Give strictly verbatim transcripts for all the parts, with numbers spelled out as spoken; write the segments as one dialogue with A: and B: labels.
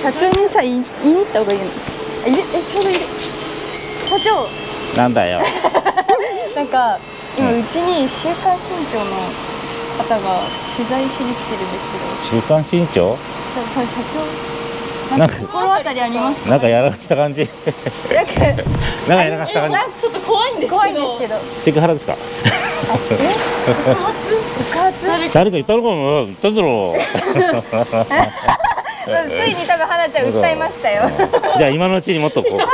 A: 社長にさ、いいんった方がいいの。あ、いる、え、ちょうどいる。社長。
B: なんだよ。
A: なんか、今うちに週刊新潮の方が取材しに来てるんですけど。
B: 週刊新潮。
A: さ、さ、社長。なんか心当たりありますか？
B: なんかやらかした感じ。なんかやらかした感じ。
A: ちょっと怖いんですけど。怖いんですけど。
B: セクハラですか？
A: え？告発？告発？
B: 誰か言ったのかも。言っただろう。
A: ついに多分花ちゃん訴えましたよ。
B: じゃあ今のうちにもっとこう。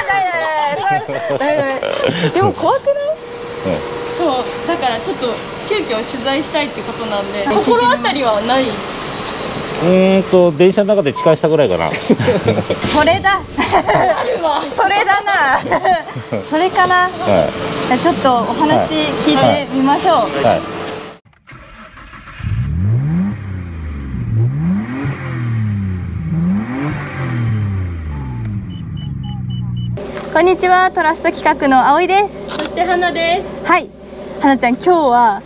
A: でも怖くない？
C: そう、だからちょっと急遽取材したいってことなんで、心当たりはない。
B: うーんと電車の中で痴漢したぐらいかな。
A: それだ。それだな。それかな。はい、ちょっとお話聞いてみましょう。はいはい、こんにちは、トラスト企画の葵です。
C: そして花です。
A: はい、花ちゃん、今日は、はい、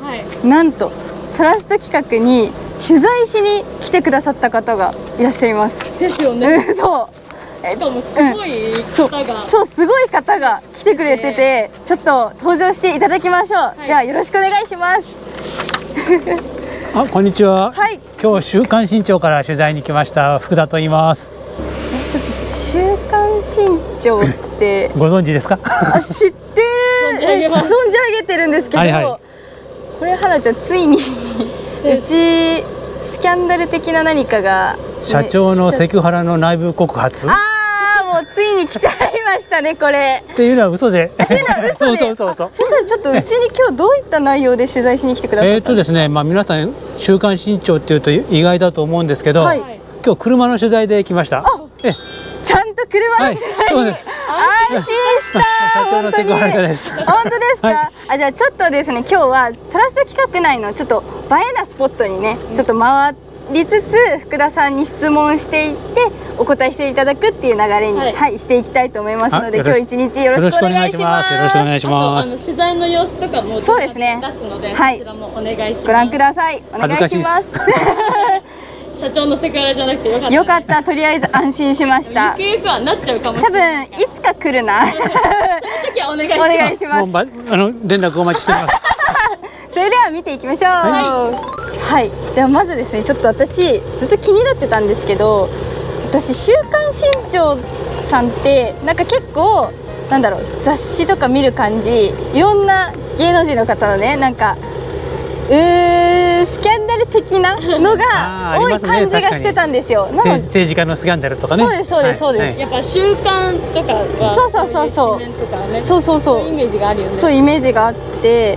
A: なんとトラスト企画に取材しに来てくださった方がいらっしゃいます。
C: ですよね。
A: うん、そう。
C: しかもすごい方が、
A: うん、そう、そう、すごい方が来てくれてて、ちょっと登場していただきましょう。はい、ではよろしくお願いします。
D: あ、こんにちは。
A: はい。
D: 今日週刊新潮から取材に来ました福田と言います。
A: え、ちょっと週刊新潮って
D: ご存知ですか？
A: あ、知ってる。存じ上げてるんですけど、はいはい、これ花ちゃんついにうちスキャンダル的な何かが、ね、
D: 社長のセクハラの内部告発。
A: ああ、もうついに来ちゃいましたね、これ。
D: っていうのは嘘で。
A: っていうのは嘘で。そうそうそうそう。そしたらちょっとうちに今日どういった内容で取材しに来てくださったんですか？えっとです
D: ね、まあ皆さん週刊新潮っていうと意外だと思うんですけど、はい、今日車の取材で来ました。
A: え、ちゃんと車の取材に、はい、安心した。
D: 社長のセクハラです。
A: 本当ですか？はい、あ、じゃあちょっとですね、今日はトラスト企画内のちょっと映えなスポットにね、ちょっと回りつつ福田さんに質問していってお答えしていただくっていう流れに、はい、はい、していきたいと思いますので、今日一日よろしくお願いします。
D: よろしくお願いします。
C: あとあの取材の様子とかも
A: そうですね、
C: 出すので、
A: はい、
C: こちらもお願いします。
A: ご覧ください。お願いします。
C: 社長のセクハラじゃなくてよかった、ね。
A: よかった、とりあえず安心しました。
C: ゆくゆくはなっちゃうかもしれない。
A: 多分いつか来るな。その
C: 時はお願いします。
A: お願いします。
D: もうあの連絡お待ちしてます。
A: それでは見ていきましょう。はい、はい、ではまずですね、ちょっと私ずっと気になってたんですけど、私週刊新潮さんってなんか結構なんだろう、雑誌とか見る感じ、いろんな芸能人の方のね、なんかうースキャンダル的なのが多い感じがしてたんですよ。
D: なので政治家のスキャンダルとかね。
A: そうですそうですそうです。
C: やっぱ週刊とかは
A: そうそうそうそうそうそうそう、
C: イメージがあるよね。
A: そうイメージがあって、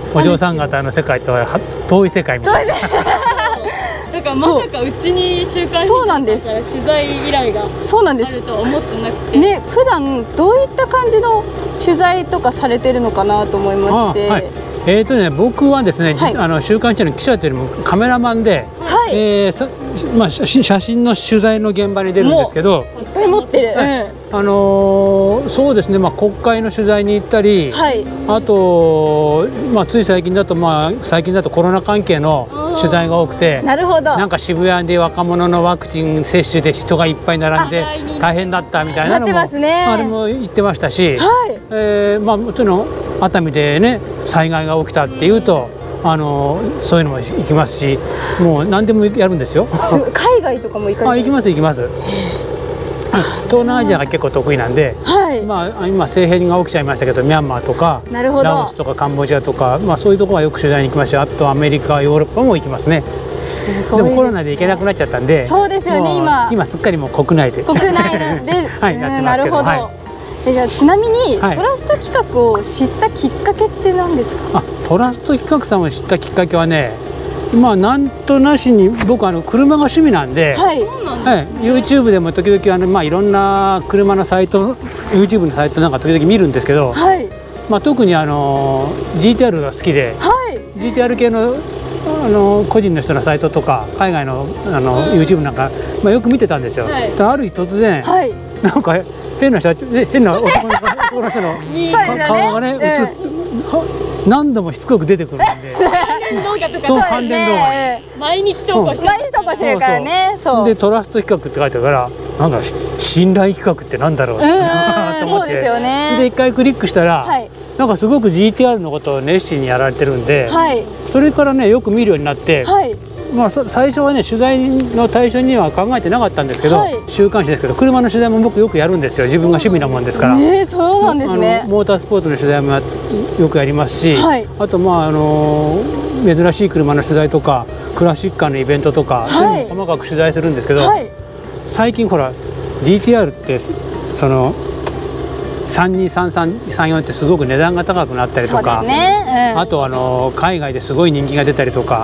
D: お嬢さん方の世界とは遠い世界みたいな。
C: だからまさかうちに週刊誌から取材依頼があるとは思ってなくて
A: ね、普段どういった感じの取材とかされてるのかなと思いまして。
D: えーとね、僕はですね、はい、あの週刊誌の記者というよりもカメラマンで、はい、えーさまあ、写真の取材の現場に出るんですけど、
A: これ持ってる、
D: うん、あのー、そうですね、まあ、国会の取材に行ったり、はい、あと、まあ、つい最近だと、まあ、最近だとコロナ関係の取材が多くて、
A: なるほど、
D: なんか渋谷で若者のワクチン接種で人がいっぱい並んで大変だったみたいなのも、ね、あれも言ってましたし、はい、えー、まあ、その熱海でね災害が起きたっていうと、あのそういうのも行きますし、もう何でもやるんですよ。
A: 海外とかも行かれる？
D: あ、行きます行きます。東南アジアが結構得意なんで、はい、まあ今政変が起きちゃいましたけど、ミャンマーとかラオスとかカンボジアとか、まあそういうところはよく取材に行きました。あとアメリカ、ヨーロッパも行きますね。
A: すごいですね。
D: でもコロナで行けなくなっちゃったんで、
A: そうですよね、今
D: 今すっかりもう国内で
A: 国内で
D: はい、やってますけど。はい、
A: え、じゃあちなみに、はい、トラスト企画を知ったきっかけって何ですか？
D: あ、トラスト企画さんを知ったきっかけはね、まあなんとなしに僕あの車が趣味なんで、はい、はい、YouTube でも時々あのまあいろんな車のサイト、YouTube のサイトなんか時々見るんですけど、はい、まあ特にあの ジーティーアール が好きで、はい、ジーティーアール 系のあの個人の人のサイトとか海外のあの YouTube なんか、まあ、よく見てたんですよ。はい、ある日突然、はい、なんか変な社長、変な男の人の顔がね、映って何度もしつこく出てくるんで。
C: 連動画とか
D: そう関連動画
C: 毎日投稿して
A: 毎日投稿してるからね。そう
D: でトラスト企画って書いてあるからなんだろう信頼企画ってなんだろうと思って、
A: そうですよね。
D: で一回クリックしたら、
A: はい、
D: なんかすごく ジーティーアール のことを熱心にやられてるんで、
A: はい、
D: それからねよく見るようになって、
A: はい、
D: まあ最初はね取材の対象には考えてなかったんですけど、はい、週刊誌ですけど車の取材も僕よくやるんですよ。自分が趣味なもんですから。
A: えー、そうなんですね。
D: モータースポーツの取材もよくやりますし、はい、あとまああの珍しい車の取材とかクラシックカーのイベントとか、はい、細かく取材するんですけど、はい、最近ほら ジーティーアール ってそのさんにさんさんさんよんってすごく値段が高くなったりとか、ね、うん、あとあの海外ですごい人気が出たりとか、はい、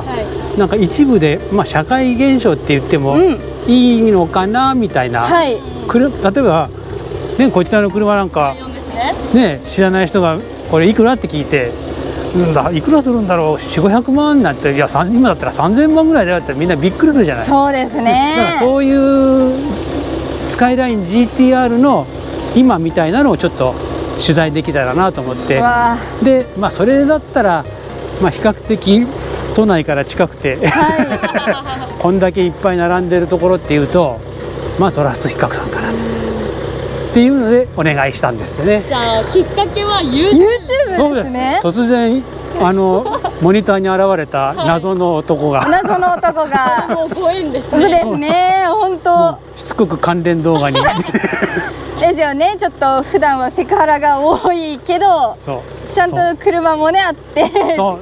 D: なんか一部で、まあ、社会現象って言ってもいいのかなみたいな、はい、例えば、ね、こちらの車なんか、ね、知らない人がこれいくらって聞いて、うんだいくらするんだろうよんひゃくごひゃくまんなんて、いや今だったらさんぜんまんぐらいだよってみんなびっくりするじゃない。
A: そうですね。
D: だからそういうスカイライン ジーティーアール の今みたいなのをちょっと取材できたらなと思って、で、まあ、それだったら、まあ、比較的都内から近くて、はい、こんだけいっぱい並んでるところっていうと、まあ、トラスト比較さんかなとっていうのでお願いしたんですね。
C: じゃあきっかけは ユーチューブ
A: ですね。
D: 突然あのモニターに現れた謎の男が、はい、
A: 謎の男が
C: もうご縁ですね。
A: そうですね、本当
D: しつこく関連動画に
A: ですよね。ちょっと普段はセクハラが多いけど、ちゃんと車もねあって、
C: そう、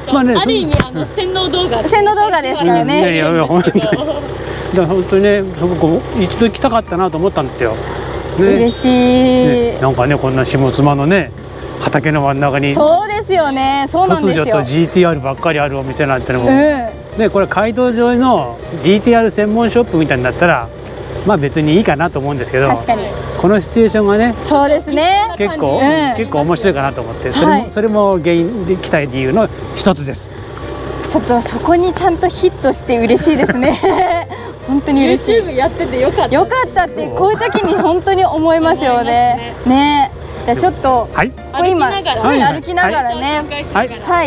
C: まあね、ある意味あの洗脳動画
A: 洗脳動画ですからね。
D: いやいやいや本当にだから本当にね、僕一度来たかったなと思ったんですよ。ね、
A: 嬉しい、
D: ね、なんかねこんな下妻のね畑の真ん中に、
A: そうですよね、そうなんですよ。
D: 突如と ジーティーアール ばっかりあるお店なんてのも、うん、ね、これ街道上の ジーティーアール 専門ショップみたいになったらまあ別にいいかなと思うんですけど、
A: 確かに
D: このシチュエーションがね、
A: そうですね、
D: 結構、うん、結構面白いかなと思って、それも、はい、それも原因で来た理由の一つです。
A: ちょっとそこにちゃんとヒットして嬉しいですね本当に嬉しい。
C: YouTube やっててよかった、
A: よかったってこういう時に本当に思いますよね。ね、じゃあちょっと、
D: はい、
A: 歩きながら、はい、歩きながらね、はい、はい、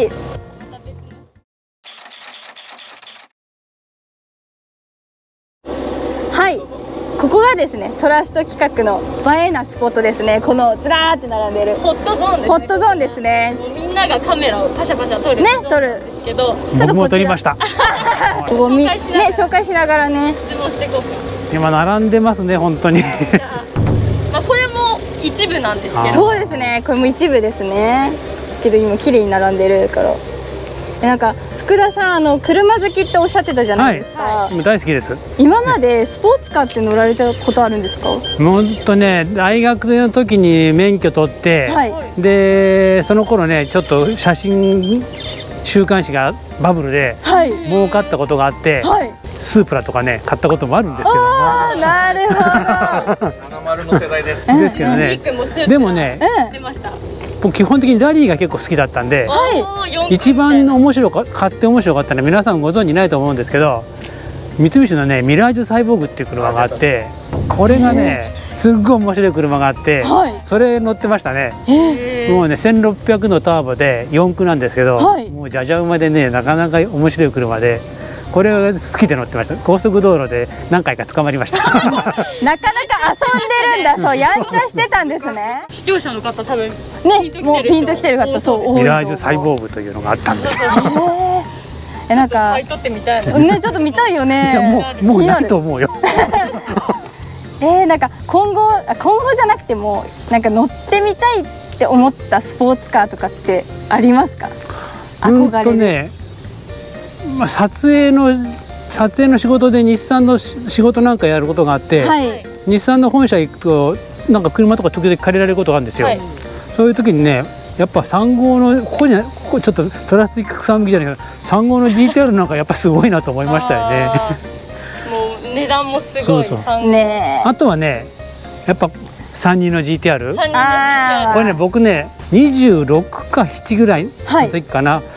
A: はい、ここがですねトラスト企画の映えなスポットですね。このずらーって並んでる
C: ホットゾーンですね。
A: ホットゾーンですね。
C: みんながカメラをパシャパシャ撮るね、撮るんですけど、
D: 僕も撮りました
A: ごみね、紹介しながらね、
C: 質問していこうか。
D: 今並んでますね本当に
C: まあこれも一部なんですけど、
A: そうですね、これも一部ですね。けど今綺麗に並んでるから、え、なんか福田さん、あの車好きっておっしゃってたじゃないですか。
D: はい、大好きです。
A: 今までスポーツカーって乗られたことあるんですか？
D: 本当ね、大学の時に免許取って、はい、でその頃ねちょっと写真週刊誌がバブルで儲かったことがあって、はい、スープラとかね買ったこともあるんですけども、
A: あー、なるほど
E: ななじゅうの世代です
D: ですけどね、でもね、僕基本的にラリーが結構好きだったんで、はい、一番面白か買って面白かったのは皆さんご存知ないと思うんですけど、三菱のねミラージュサイボーグっていう車があって、これがねすっごい面白い車があって、はい、それ乗ってましたね。もうねせんろっぴゃくのターボでよん駆なんですけど、はい、もうじゃじゃ馬でねなかなか面白い車で、これを好きで乗ってました。高速道路で何回か捕まりましたなかなか遊んで
A: るんだ、そうやんちゃしてたんですね。
C: 視聴者の方多分ね、
A: もうピンときてる方、そう
D: ミラージュサイボーグというのがあったんですよ
A: え、なんか
C: 買い取ってみたい
A: ね、ちょっと見たいよね。
D: いやもうもうないと思うよ
A: えー、なんか今後今後じゃなくてもなんか乗ってみたいって思ったスポーツカーとかってありますか？憧れる。うんとね、まあ、撮影の撮影の仕事で日産の仕事なんかやることがあって、はい、日産の本社行くとなんか車とか時々借りられることがあるんですよ、はい、そういう時にねやっぱさん号のここじゃここちょっとトラスティックさんびきじゃないけどさん号の ジーティーアール なんかやっぱすごいなと思いましたよねも
C: う値段もすごい。そうそう
A: ね、
D: あとはねやっぱさんにんの ジーティーアール、
A: あ
D: これね僕ねにじゅうろくかななぐらいの時かな、はい、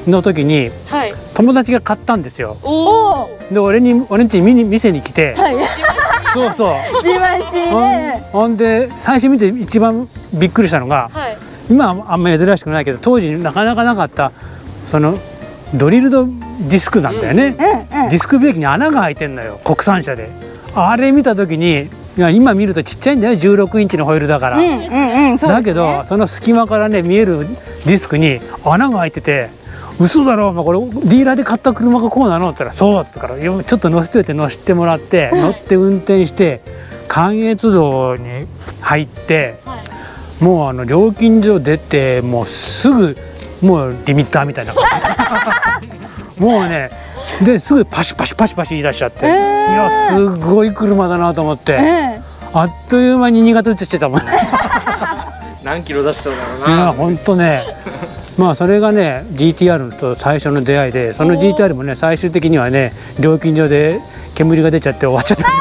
D: の時に、はい、友達が買ったんですよ。おで俺に俺ん家に見に店に来て、はい、そうそう
A: 自慢しね。
D: ほんで最初見て一番びっくりしたのが、はい、今はあんまり珍しくないけど当時なかなかなかったそのドリルドディスクなんだよね、
A: うんうん、
D: ディスクブレーキに穴が開いてんのよ、国産車で。あれ見た時に、いや今見るとちっちゃいんだよ、じゅうろくインチのホイールだから、
A: うんうんうん、そうですね、
D: だけどその隙間からね見えるディスクに穴が開いてて、嘘だろ、まあ、これディーラーで買った車がこうなのって言ったら、そうっつったから、ちょっと乗せておいて乗せてもらって乗って運転して関越道に入って、はい、もうあの料金所出てもうすぐもうリミッターみたいな感じもうねですぐパシパシパシパシ言い出しちゃって、えー、いやすごい車だなと思って、えー、あっという間に新潟移してたもんね
E: 何キロ出したんだろうな。
D: いや本当ねまあそれがね ジーティーアール と最初の出会いで、その ジーティーアール もね最終的にはね料金所で煙が出ちゃって終わっちゃった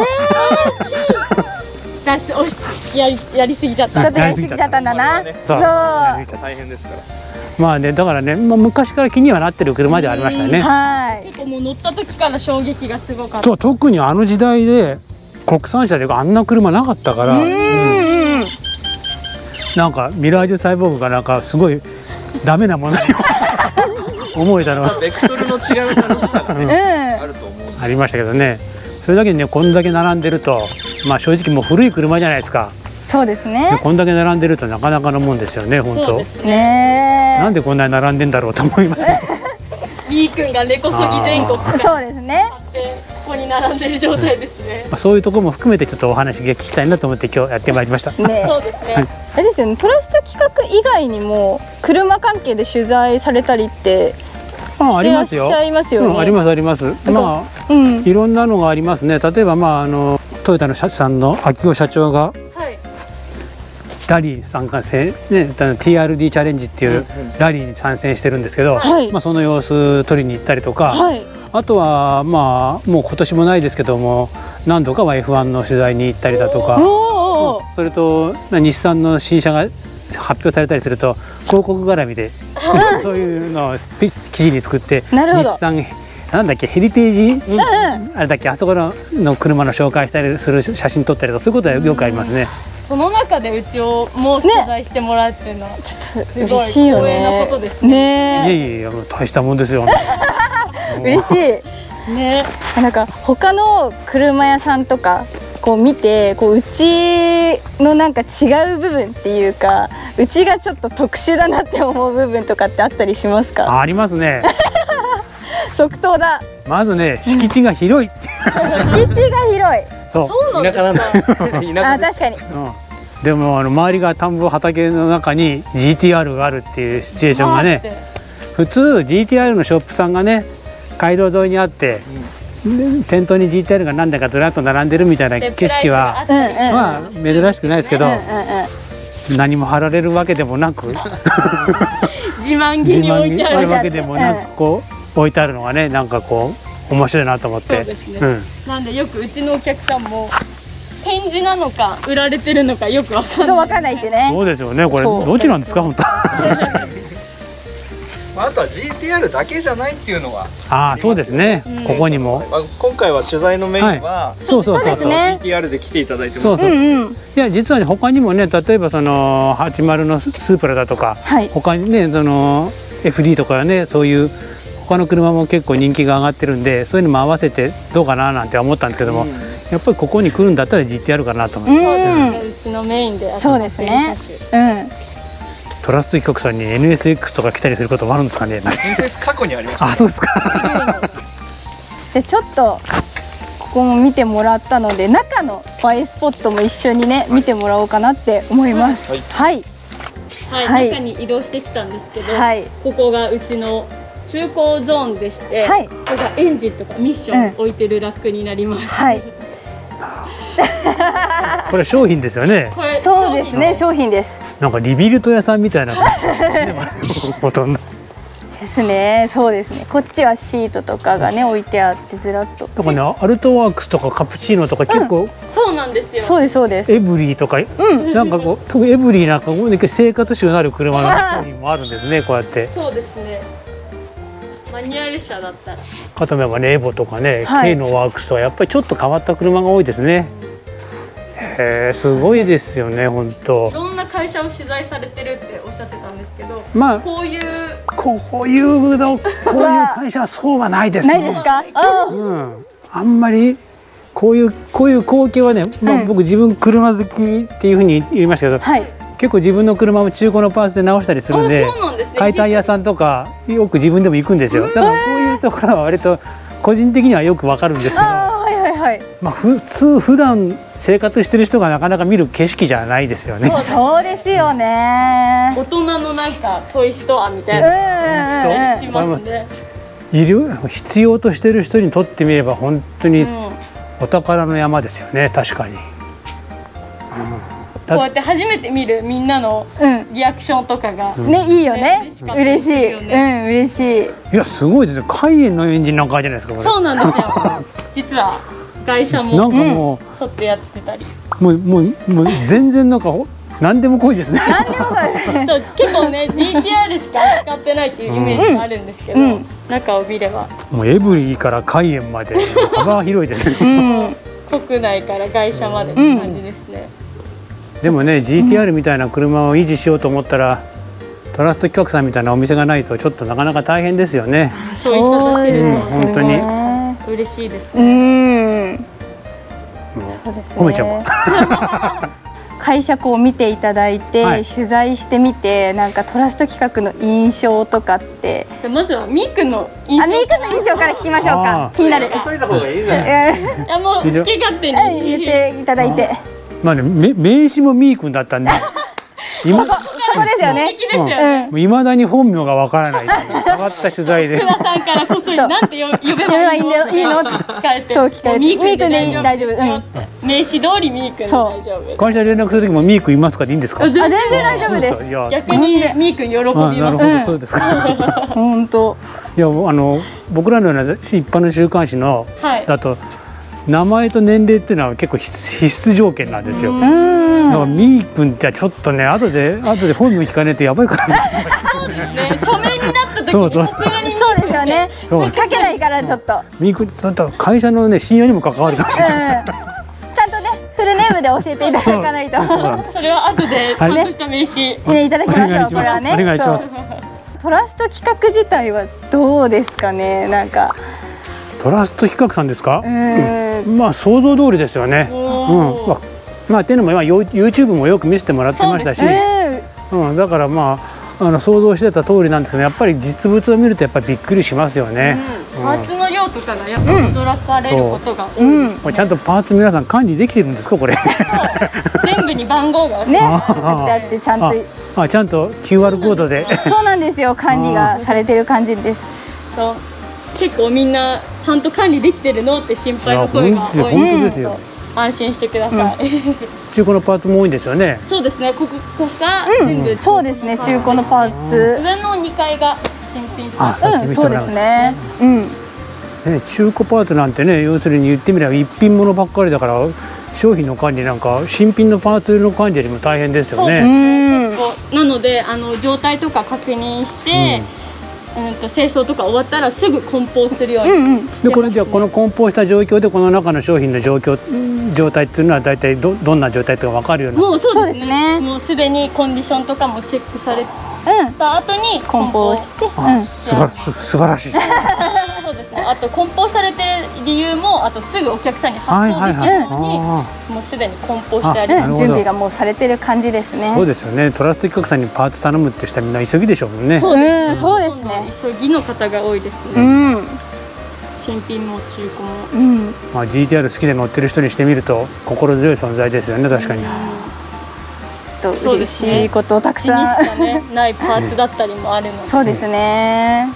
D: んですけど
C: やりやりすぎちゃった。
A: ちょっとやりすぎちゃったんだな。そう。
E: 大変ですから。
D: まあねだからね、まあ、昔から気にはなってる車ではありましたね。
A: はい。
C: 結構もう乗った時から衝撃がすごかった。
D: そう、特にあの時代で国産車であんな車なかったから。うん。なんかミラージュサイボーグがなんかすごいダメなものに思えたのは。
E: ベクトルの違う楽しさがね、あると思う。
D: ありましたけどね。それだけにねこんだけ並んでると、まあ正直もう古い車じゃないですか。
A: そうですね。
D: こんだけ並んでるとなかなかのもんですよね、本当。
A: ね。
D: なんでこんなに並んでんだろうと思いますけど。
C: リー君が根こそぎ全国から
A: そうですね。
C: ここに並んでる状態ですね。
D: まあそういうところも含めてちょっとお話聞きたいなと思って今日やってまいりました。
A: ね。
C: そうですね。
A: あれですよね。トラスト企画以外にも車関係で取材されたりってしてらっしゃいますよね。
D: ありますあります。まあ、うん、いろんなのがありますね。例えばまああのトヨタの社さんの秋夫社長が。ラリー参加戦、ね、ティーアールディー チャレンジっていうラリーに参戦してるんですけど、はい、まあその様子撮りに行ったりとか、はい、あとはまあもう今年もないですけども何度かは エフワン の取材に行ったりだとか、うん、それと日産の新車が発表されたりすると広告絡みでそういうのを記事に作って日産なんだっけヘリテージ、うん、あれだっけあそこのの車の紹介したりする写真撮ったりとかそういうことはよくありますね。
C: その中でうちをもう取材してもらうっていうのは、ね、
A: ちょっと嬉しいよね。
C: 光栄なことですね。
A: ね
D: いやいや大したもんですよ。
A: 嬉しい。ね。なんか他の車屋さんとかこう見てこううちのなんか違う部分っていうかうちがちょっと特殊だなって思う部分とかってあったりしますか？
D: ありますね。
A: 即答だ。
D: まずね敷地が広い。
A: 敷地が広い。
D: そう
E: 田舎なんだ。
A: あ確かに、うん、
D: でもあの周りが田んぼ畑の中に ジーティーアール があるっていうシチュエーションがね普通 ジーティーアール のショップさんがね街道沿いにあって、うん、店頭に ジーティーアール が何台かずらっと並んでるみたいな景色はまあ珍しくないですけど何も貼られるわけでもなく
C: 自慢げに置いてある
D: わけでもなくこう置いてあるのがねなんかこう面白いなと思って。そうですね。
C: うん、なんでよくうちのお客さんも展示なのか売られてるのかよくわかんない。
A: そうわかんないってね。
D: そうですよね。これどっちなんですか本当。
E: まああとは ジーティーアール だけじゃないっていうのは。
D: ああそうですね。うん、ここにも。
E: まあ今回は取材のメインは、はい、
D: そうそうそうそう。
A: ジ
E: ーティーアール で来ていただいてます。
D: そうそう。うんうん、いや実はね他にもね例えばそのはちじゅうのスープラだとか、はい、他にねその エフディー とかねそういう他の車も結構人気が上がってるんでそういうのも合わせてどうかななんて思ったんですけども、うん、やっぱりここに来るんだったら ジーティーアール かなと思って、
C: うん、うちのメインで
A: そうですね、うん、
D: トラスト企画さんに エヌエスエックス とか来たりすることもあるんですかね。
E: エヌエスエックス 過去にありました、ね、
D: あそうですか
A: じゃあちょっとここも見てもらったので中の映えスポットも一緒にね見てもらおうかなって思います。はい、
C: はいはい、中に移動してきたんですけど、はい、ここがうちの中古ゾーンでして、はい、ここがエンジンとかミッション置いてるラックになります。うん、はい。
D: これ商品ですよね。
A: そうですね、商品です。
D: なんかリビルト屋さんみたいな。ほとんど。
A: ですね、そうですね。こっちはシートとかがね置いてあってずらっと。
D: だからね、アルトワークスとかカプチーノとか結構、うん、
C: そうなんですよ。
A: そうですそうです。
D: エブリーとか、うん、なんかこう特にエブリーなんかもう生活習のある車の商品もあるんですね。こうやって。
C: そうですね。マニュアル車だったら。
D: かとめばねエボとかね、はい、K のワークスとはやっぱりちょっと変わった車が多いですね。へえ、すごいですよね本当。
C: いろんな会社を取材されてるっておっしゃってたんですけど、
D: まあ
C: こういう
D: こういうのこういう会社はそうはないですね。
A: ないですか？
D: うん、あんまりこういうこういう光景はね、まあ、僕自分車好きっていうふうに言いましたけど、はい、結構自分の車も中古のパーツで直したりするんで、解体屋さんとかよく自分でも行くんですよ。だからこういうところは割と個人的にはよくわかるんですけど、
A: はいはいはい、
D: まあ普通普段生活してる人がなかなか見る景色じゃないですよね。
A: そうですよね。
C: 大人のなんかトイストアみたいなしますね。
D: 医療必要としてる人にとってみれば本当にお宝の山ですよね。確かに、うん、
C: こうやって初めて見るみんなのリアクションとかが、
A: うん、ね、いいよね。嬉しい、うん、嬉しい。
D: いや、すごいですね。海援のエンジンなんかじゃないですか、これ。
C: そうなんですよ。実は会社も
D: なんかもう
C: ちょっとやってたり、
D: もうもうもう全然なんか何でも濃いですね。
A: 何でも濃い。
C: そう、結構ね ジーティーアール しか使ってないっていうイメージがあるんですけど、うん、中を見れば
D: もうエブリーから海援まで幅広いですね。
C: うん、国内から外車までって感じですね。
D: うん、でもね ジーティーアール みたいな車を維持しようと思ったら、トラスト企画さんみたいなお店がないとちょっとなかなか大変ですよね。
C: そういただけると
D: 本当に
C: 嬉しいです
A: ね。うん、
D: そうですね。褒めちゃおう。
A: 会社こう見ていただいて、はい、取材してみて、なんかトラスト企画の印象とかって。
C: まずはみーくんの印象。
A: あ、みーくんの印象から聞きましょうか。気になる。
C: 言っといた方がいいじゃない。いや、もう好き勝手に
A: 言っていただいて。
D: まあね、名刺もみーくんだったんで。
A: 今そこですよね。
D: いまだに本名がわからない。変わった取材で。
C: 福田さんからこそなんて呼べばいいのって聞かれて、
A: そう聞かれて、みーくんで大丈夫。
C: 名刺通りみーくんで大丈夫。
D: 会社連絡する時もみーくんいますかでいいんですか？
A: あ、全然大丈夫です。
C: 逆にみーくん喜びます。
D: なるほど、そうですか。
A: 本当。
D: いや、あの僕らのような一般の週刊誌のだと。名前と年齢っていうのは結構必須条件なんですよ。だからみーくんじゃちょっとね、後で後で本名聞かねえとやばいからね。
C: そうですね。書面になった時
A: そうそうそうですよね。書けないからちょっと。
D: みーくんちょっと会社のね信用にも関わるから。
A: ちゃんとねフルネームで教えていただかないと。
C: それは後でちゃんとした名刺
A: ねいただきましょう。これはね。
D: お願いします。
A: トラスト企画自体はどうですかね。なんか。
D: トラスト企画さんですか？まあ想像通りですよね。うん、まあっていうのも今 YouTube もよく見せてもらってましたし、うん、だからまああの想像してた通りなんですけど、やっぱり実物を見るとやっぱりびっくりしますよね。
C: パーツの量とかがやっぱ驚かれることが多い。
D: これちゃんとパーツ皆さん管理できてるんですかこれ？
C: 全部に番号が
A: ね、だってちゃんと
D: あちゃんと キューアール コードで。
A: そうなんですよ、管理がされてる感じです。
C: そう。結構みんなちゃんと管理できてるのって心配の声が多い。
D: 本当ですよ。
C: 安心してください。
D: 中古のパーツも多いんですよね。
C: そうですね。ここここが全部。
A: そうですね。中古のパーツ。
C: 上のにかいが新品パーツ。
A: うん、そうですね。うん。
D: ね、中古パーツなんてね、要するに言ってみれば一品物ばっかりだから、商品の管理なんか新品のパーツの管理よりも大変ですよね。
C: なのであの状態とか確認して。うんと清掃とか終わったらすぐ梱包するようにしてますね。
D: でこれじゃこの梱包した状況でこの中の商品の状況状態っていうのは大体どどんな状態とか分かるような。
C: もうそうですね。もうすでにコンディションとかもチェックされた後に
A: 梱包して。
D: 素晴ら素晴らしい。
C: そうですね。あと梱包されてる理由もあとすぐお客さんに発送できるようにもうすでに梱包してあります。
A: 準備がもうされてる感じですね。
D: そうですよね。トラスト企画さんにパーツ頼むって人はみんな急ぎでしょうもんね。
A: そうですね。
C: 急ぎの方が多いですね。新品も中古も。
D: まあ ジーティーアール 好きで乗ってる人にしてみると心強い存在ですよね。確かに。
A: ちょっと嬉しいことたくさん、
C: ね、ないパーツだったりもあるので。
A: そうですね。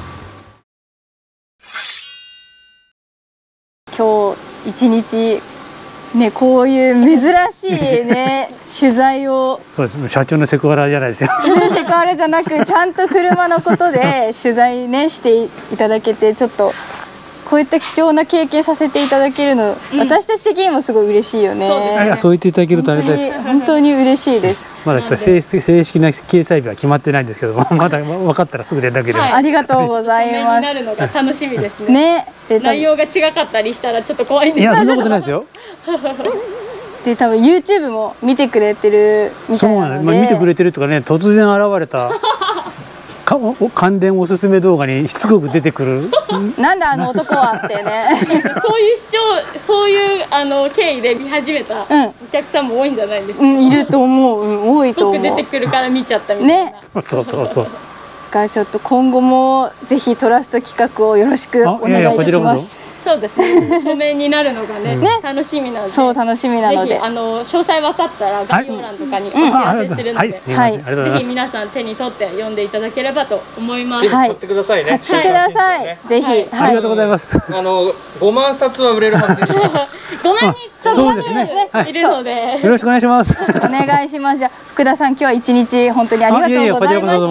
A: 今日一日ね、こういう珍しいね取材を。
D: そうです。社長のセクハラじゃないですよ。
A: セクハラじゃなく、ちゃんと車のことで取材ねしていただけて、ちょっとこういった貴重な経験させていただけるの、うん、私たち的にもすごい嬉しいよね。
D: そうです。そう言っていただけるとありがたいです。
A: 本当に嬉しいです。
D: まだ正正式な掲載日は決まってないんですけど、まだ分かったらすぐ連絡で、
A: はい。ありがとうございます。
C: なるのが楽しみですね。ね、内容が違かったりしたらちょっと怖いんですけど。
D: いや、そんなことないですよ。
A: で多分 YouTube も見てくれてるみたいなので、そうなん、まあ、
D: 見てくれてるとかね、突然現れたか関連おすすめ動画にしつこく出てくる
A: なんだあの男はってね
C: そういう主張、そういうあの経緯で見始めたお客さんも多いんじゃないですか。
A: うん、いると思う、うん、多いと思う。
C: 出てくるから見ちゃったみたいな、ね、
D: そうそうそうそう。
A: がちょっと今後もぜひトラスト企画をよろしくお願いいたします。
C: そうですね。著名になるのがね、ね楽しみなので。
A: そう楽しみなので、
C: あの詳細分かったら概要欄とかにお知らせするので、はい、ぜひ皆さん手に取って読んでいただければと思います。
E: 買ってくださいね。
A: 買ってください。ぜひ。
D: ありがとうございます。
E: あのごまんさつは売れるはずです。
C: ごまんに
A: そうですね。
C: いるので、
D: よろしくお願いします。
A: お願いします。じゃあ福田さん今日は一日本当にありがとうございました。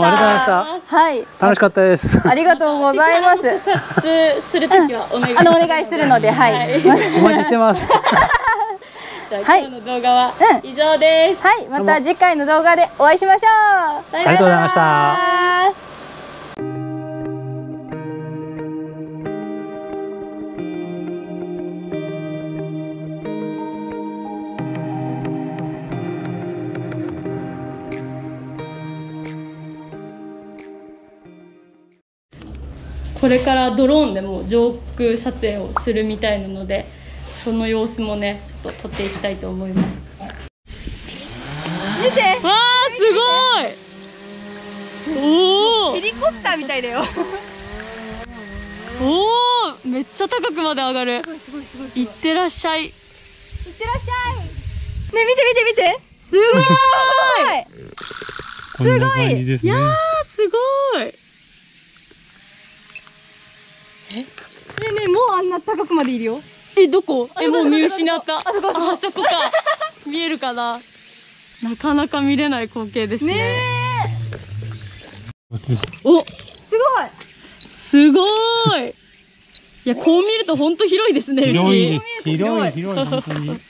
A: はい。
D: 楽しかったです。
A: ありがとうございます。
C: 復活するときはお願い。
A: あのお願いするので、はい。
D: お待ちしてます。
C: 今日の動画は以上です。
A: はい、また次回の動画でお会いしましょう。
D: ありがとうございました。
C: これからドローンでも上空撮影をするみたいなので、その様子もねちょっと撮っていきたいと思います。
A: 見て、
C: わあすごい、おお
A: ヘリコプターみたいだよ
C: おおめっちゃ高くまで上がる。いってらっしゃい、いって
A: らっしゃい。ね、見て見て見て、
C: すごい
D: こんな感じですね。
C: いやーすごい。
A: えねえねえ、もうあんな高くまでいるよ。
C: え、どこ？え、もう見失った。あそこ、あそこか。見えるかな。なかなか見れない光景ですね。ねお、
A: すごい。
C: すごい。いや、こう見ると本当広いですね。うち。
D: 広い、広い、広い、本当に。